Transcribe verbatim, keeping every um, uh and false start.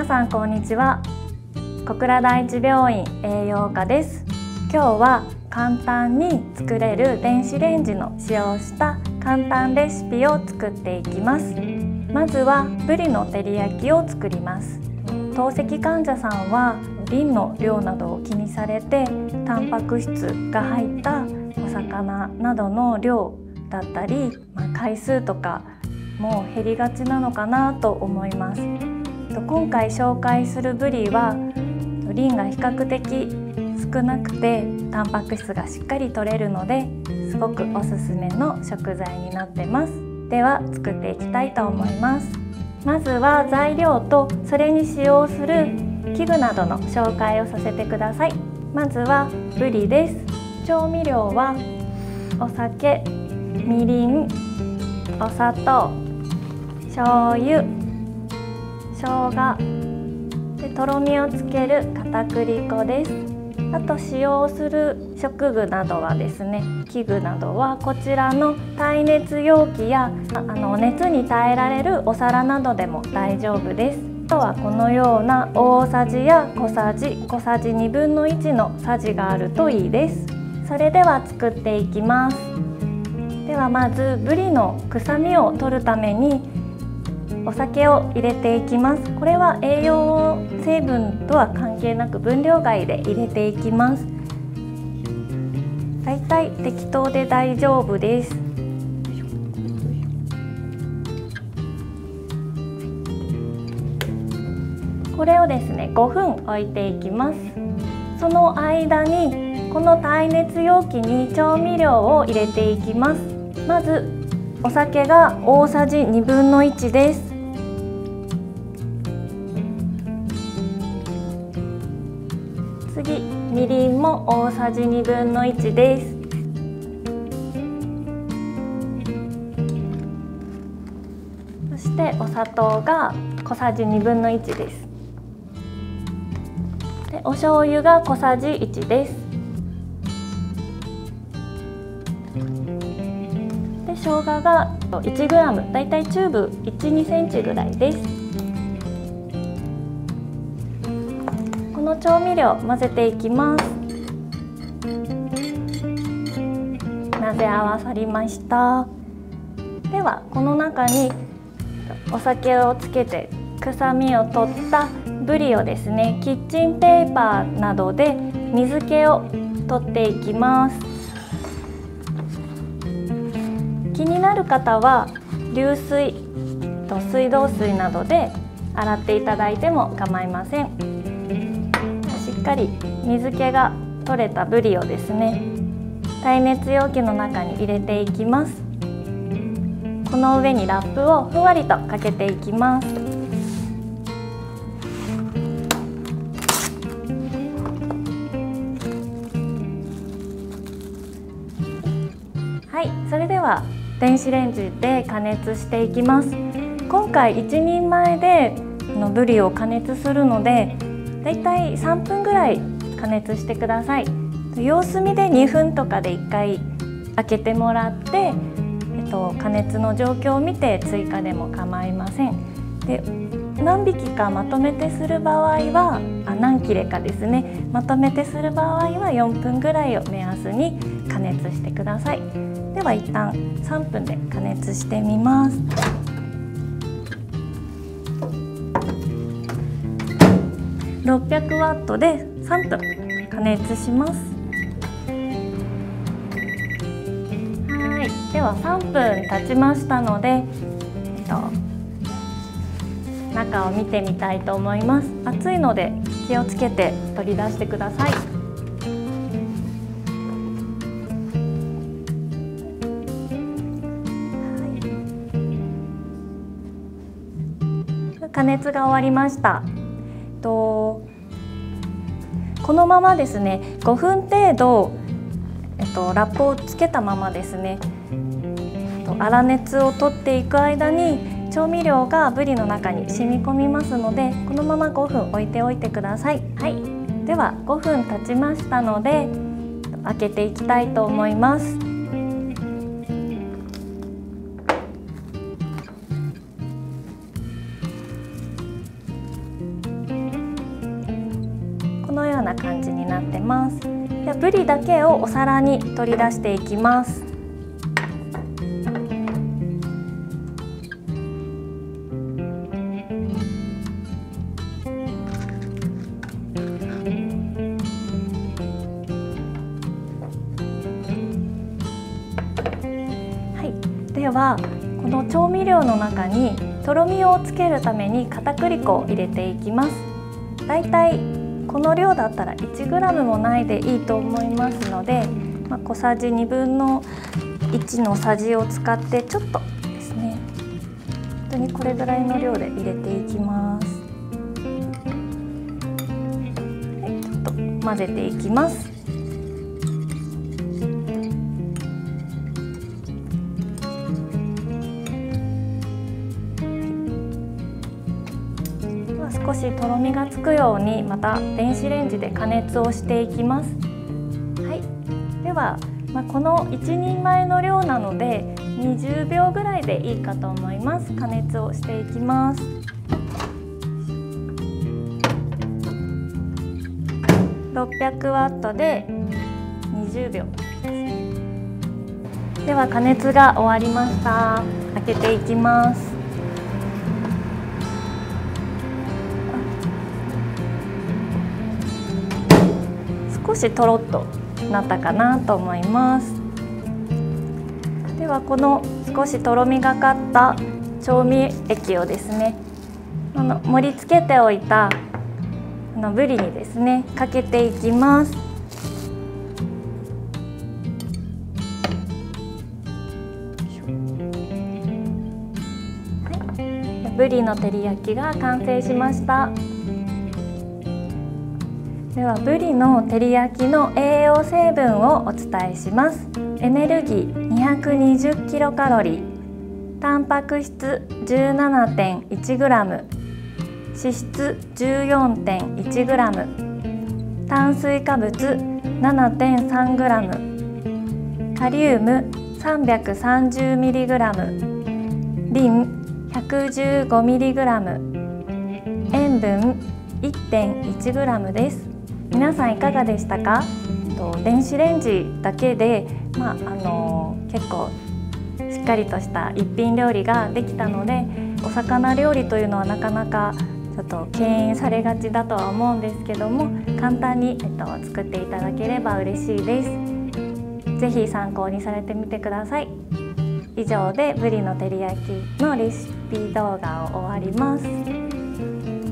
皆さんこんにちは。小倉第一病院栄養科です。今日は簡単に作れる電子レンジの使用した簡単レシピを作っていきます。まずはブリの照り焼きを作ります。透析患者さんはリンの量などを気にされて、タンパク質が入ったお魚などの量だったり、まあ、回数とかも減りがちなのかなと思います。今回紹介するブリはリンが比較的少なくてタンパク質がしっかり摂れるのですごくおすすめの食材になってます。では作っていきたいと思います。まずは材料とそれに使用する器具などの紹介をさせてください。まずはブリです。調味料はお酒、みりん、お砂糖、醤油、生姜で、とろみをつける片栗粉です。あと使用する食具などはですね、器具などはこちらの耐熱容器やあの熱に耐えられるお皿などでも大丈夫です。あとはこのような大さじや小さじ、小さじにぶんのいちのさじがあるといいです。それでは作っていきます。ではまずブリの臭みを取るためにお酒を入れていきます。これは栄養成分とは関係なく分量外で入れていきます。だいたい適当で大丈夫です。これをですねごふん置いていきます。その間にこの耐熱容器に調味料を入れていきます。まずお酒が大さじにぶんのいちです。次、みりんも大さじにぶんのいちです。そしてお砂糖が小さじにぶんのいちです。で、お醤油が小さじいちです。で、生姜がいちグラム、だいたいチューブいち、にセンチぐらいです。この調味料混ぜていきます。混ぜ合わさりました。ではこの中にお酒をつけて臭みを取ったブリをですね、キッチンペーパーなどで水気を取っていきます。気になる方は流水と水道水などで洗っていただいても構いません。しっかり水気が取れたブリをですね、耐熱容器の中に入れていきます。この上にラップをふんわりとかけていきます。はい、それでは電子レンジで加熱していきます。今回いちにんまえでのブリを加熱するので、だいたいさんぷんぐらい加熱してください。様子見でにふんとかでいっかい開けてもらって、えっと、加熱の状況を見て追加でも構いません。で、何匹かまとめてする場合はあ何切れかですね、まとめてする場合はよんぷんぐらいを目安に加熱してください。では一旦さんぷんで加熱してみます。ろっぴゃくワットでさんぷん加熱します。はい、ではさんぷん経ちましたので、えっと、中を見てみたいと思います。熱いので気をつけて取り出してください。加熱が終わりました。とこのままですねごふん程度、えっと、ラップをつけたままですね粗熱を取っていく間に調味料がブリの中に染み込みますので、このままごふん置いておいてください。はい、ではごふん経ちましたので開けていきたいと思います。 ってます。で、ぶりだけをお皿に取り出していきます。ではこの調味料の中にとろみをつけるために片栗粉を入れていきます。だいたいこの量だったら いちグラム もないでいいと思いますので、まあ、小さじにぶんのいちのさじを使ってちょっとですね、本当にこれぐらいの量で入れていきます。はい、ちょっと混ぜていきます。少しとろみがつくようにまた電子レンジで加熱をしていきます。はい、では、まあ、このいちにんまえの量なのでにじゅうびょうぐらいでいいかと思います。加熱をしていきます。ろっぴゃくワットでにじゅうびょう。では加熱が終わりました。開けていきます。少しとろっとなったかなと思います。ではこの少しとろみがかった調味液をですね、あの盛り付けておいたあのぶりにですねかけていきます。はい、ぶりの照り焼きが完成しました。ではぶりの照り焼きの栄養成分をお伝えします。エネルギー にひゃくにじゅっキロカロリー、タンパク質 じゅうななてんいちグラム、脂質 じゅうよんてんいちグラム、炭水化物 ななてんさんグラム、カリウム さんびゃくさんじゅうミリグラム、リン ひゃくじゅうごミリグラム、塩分 いってんいちグラム です。皆さんいかがでしたか？と電子レンジだけで、まああの結構しっかりとした一品料理ができたので、お魚料理というのはなかなかちょっと敬遠されがちだとは思うんですけども、簡単に、えっと、作っていただければ嬉しいです。ぜひ参考にされてみてください。以上でぶりの照り焼きのレシピ動画を終わります。